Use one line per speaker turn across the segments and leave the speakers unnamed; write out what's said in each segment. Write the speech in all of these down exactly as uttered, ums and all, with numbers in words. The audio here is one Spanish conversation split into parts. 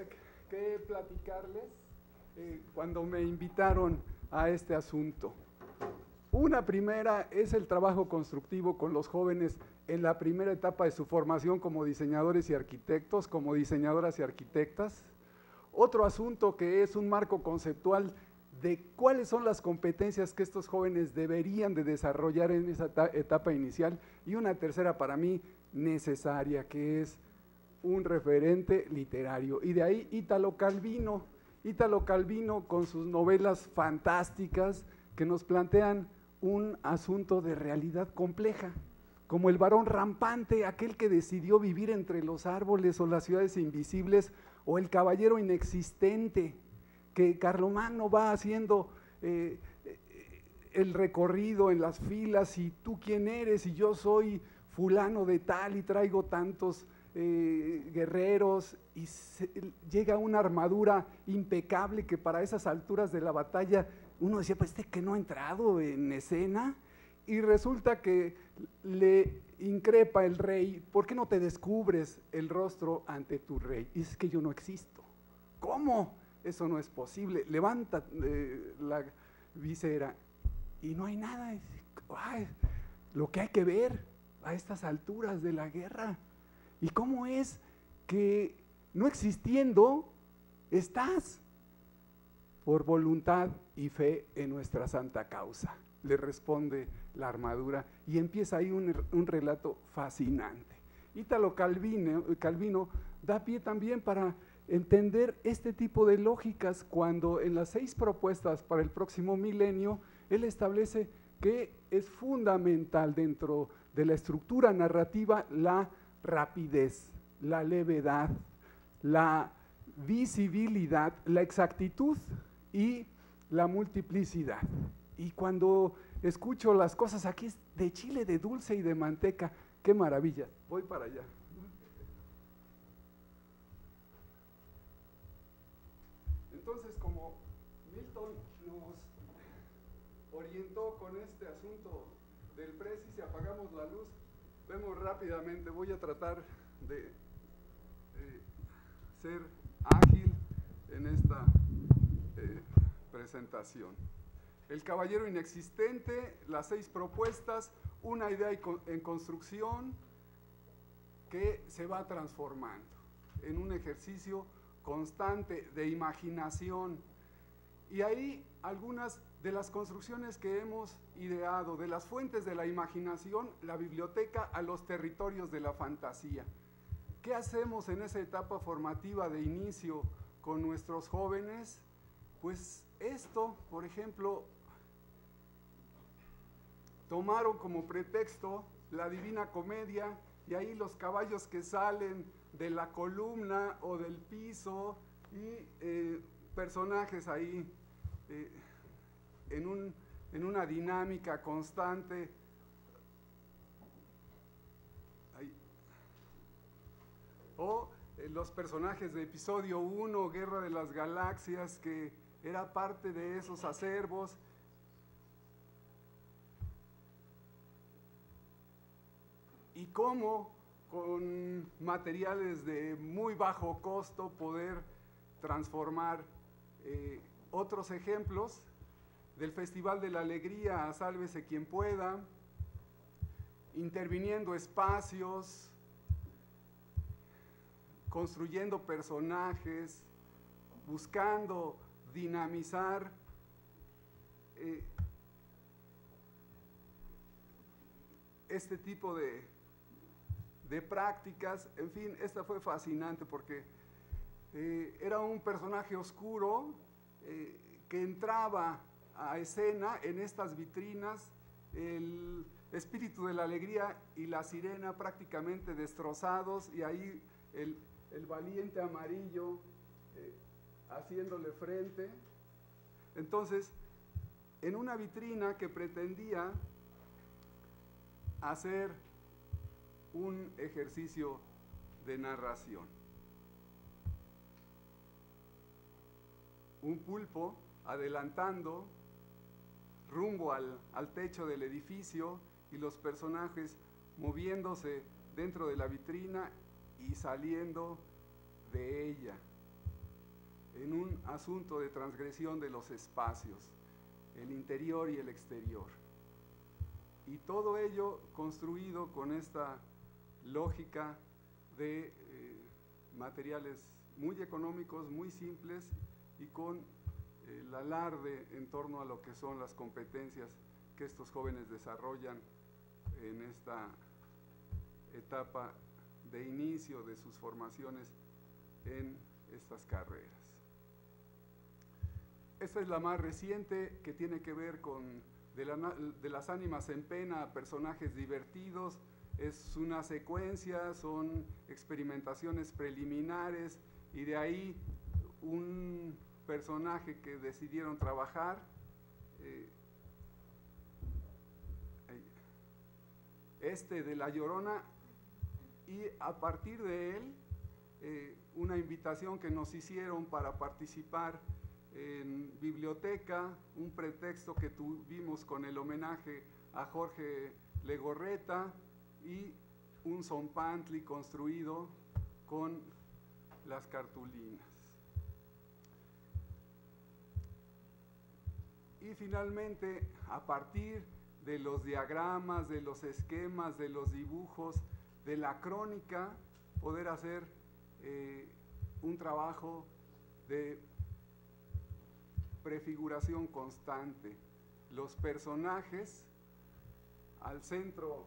que platicarles eh, cuando me invitaron a este asunto. Una primera es el trabajo constructivo con los jóvenes en la primera etapa de su formación como diseñadores y arquitectos, como diseñadoras y arquitectas. Otro asunto que es un marco conceptual de cuáles son las competencias que estos jóvenes deberían de desarrollar en esa etapa inicial. Y una tercera para mí necesaria, que es un referente literario. Y de ahí Italo Calvino, Italo Calvino con sus novelas fantásticas que nos plantean un asunto de realidad compleja, como El varón rampante, aquel que decidió vivir entre los árboles o las ciudades invisibles, o El caballero inexistente, que Carlomagno va haciendo eh, el recorrido en las filas, y tú quién eres, y yo soy fulano de tal y traigo tantos eh, guerreros, y se, llega una armadura impecable que para esas alturas de la batalla uno decía, pues este que no ha entrado en escena, y resulta que le increpa el rey, ¿por qué no te descubres el rostro ante tu rey? Y dices que yo no existo. ¿Cómo? Eso no es posible. Levanta eh, la visera y no hay nada. Ay, lo que hay que ver a estas alturas de la guerra. ¿Y cómo es que no existiendo estás? Por voluntad y fe en nuestra santa causa, le responde la armadura, y empieza ahí un, un relato fascinante. Italo Calvino, Calvino da pie también para entender este tipo de lógicas cuando en las seis propuestas para el próximo milenio él establece que es fundamental dentro de la estructura narrativa la rapidez, la levedad, la visibilidad, la exactitud y la multiplicidad. Y cuando escucho las cosas aquí de chile, de dulce y de manteca, qué maravilla. Voy para allá. Entonces, como Milton nos orientó con este asunto del precio, si apagamos la luz, vemos rápidamente, voy a tratar de eh, ser ágil en esta eh, presentación. El caballero inexistente, las seis propuestas, una idea en construcción que se va transformando en un ejercicio constante de imaginación. Y ahí algunas de las construcciones que hemos ideado, de las fuentes de la imaginación, la biblioteca a los territorios de la fantasía. ¿Qué hacemos en esa etapa formativa de inicio con nuestros jóvenes? Pues esto, por ejemplo, tomaron como pretexto la Divina Comedia, y ahí los caballos que salen de la columna o del piso, y eh, personajes ahí eh, en, un, en una dinámica constante. Ahí. O eh, los personajes de episodio uno, Guerra de las Galaxias, que era parte de esos acervos. Y cómo con materiales de muy bajo costo poder transformar eh, otros ejemplos del Festival de la Alegría, Sálvese quien pueda, interviniendo espacios, construyendo personajes, buscando dinamizar eh, este tipo de de prácticas. En fin, esta fue fascinante porque eh, era un personaje oscuro eh, que entraba a escena en estas vitrinas, el espíritu de la alegría y la sirena prácticamente destrozados, y ahí el, el valiente amarillo eh, haciéndole frente. Entonces, en una vitrina que pretendía hacer un ejercicio de narración. Un pulpo adelantando rumbo al, al techo del edificio, y los personajes moviéndose dentro de la vitrina y saliendo de ella. asunto de transgresión de los espacios, el interior y el exterior. Y todo ello construido con esta lógica de eh, materiales muy económicos, muy simples y con eh, el alarde en torno a lo que son las competencias que estos jóvenes desarrollan en esta etapa de inicio de sus formaciones en estas carreras. Esta es la más reciente, que tiene que ver con de, la, de las ánimas en pena a personajes divertidos. Es una secuencia, son experimentaciones preliminares y de ahí un personaje que decidieron trabajar. Eh, este de La Llorona, y a partir de él eh, una invitación que nos hicieron para participar en biblioteca, un pretexto que tuvimos con el homenaje a Jorge Legorreta y un zompantli construido con las cartulinas. Y finalmente, a partir de los diagramas, de los esquemas, de los dibujos, de la crónica, poder hacer eh, un trabajo de prefiguración constante. Los personajes, al centro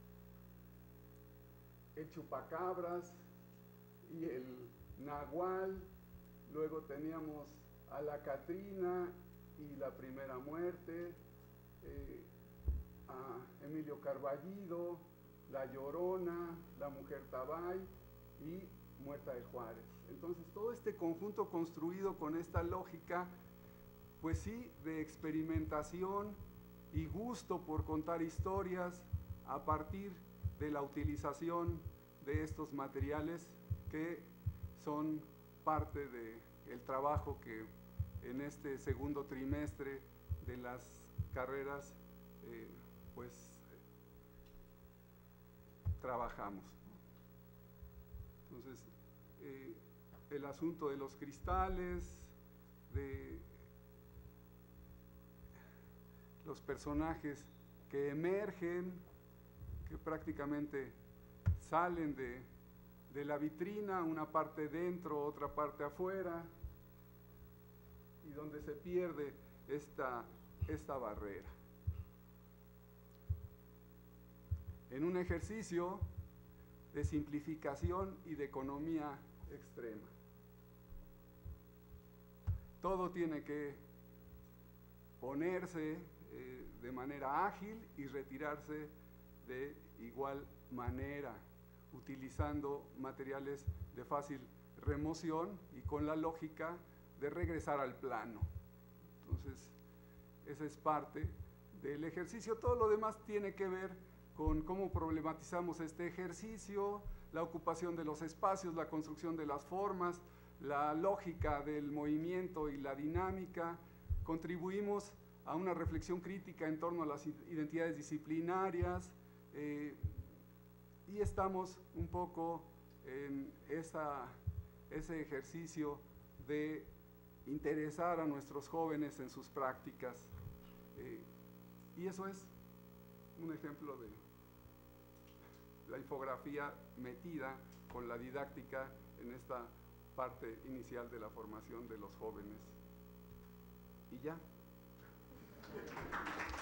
el chupacabras y el nahual, luego teníamos a la Catrina y la primera muerte, eh, a Emilio Carballido, la Llorona, la mujer Tabay y Muerta de Juárez. Entonces todo este conjunto construido con esta lógica, pues sí, de experimentación y gusto por contar historias a partir de la utilización de estos materiales que son parte del trabajo que en este segundo trimestre de las carreras eh, pues trabajamos. Entonces, eh, el asunto de los cristales, de los personajes que emergen, que prácticamente salen de, de la vitrina, una parte dentro, otra parte afuera, y donde se pierde esta, esta barrera. En un ejercicio de simplificación y de economía extrema. Todo tiene que ponerse eh, de manera ágil y retirarse de igual manera, utilizando materiales de fácil remoción y con la lógica de regresar al plano. Entonces, esa es parte del ejercicio. Todo lo demás tiene que ver con cómo problematizamos este ejercicio, la ocupación de los espacios, la construcción de las formas, la lógica del movimiento y la dinámica. Contribuimos a una reflexión crítica en torno a las identidades disciplinarias, eh, y estamos un poco en esa, ese ejercicio de interesar a nuestros jóvenes en sus prácticas, eh, y eso es un ejemplo de la infografía metida con la didáctica en esta parte inicial de la formación de los jóvenes. Y ya.